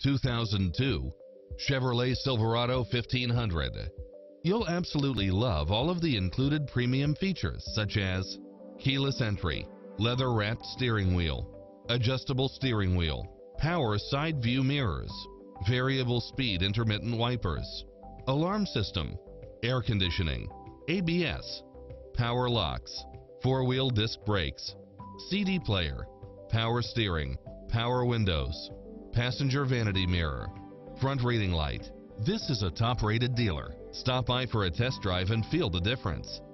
2002 Chevrolet Silverado 1500. You'll absolutely love all of the included premium features such as keyless entry, leather-wrapped steering wheel, adjustable steering wheel, power side view mirrors, variable speed intermittent wipers, alarm system, air conditioning, ABS, power locks, four-wheel disc brakes, CD player, power steering, power windows, passenger vanity mirror, front reading light. This is a top-rated dealer. Stop by for a test drive and feel the difference.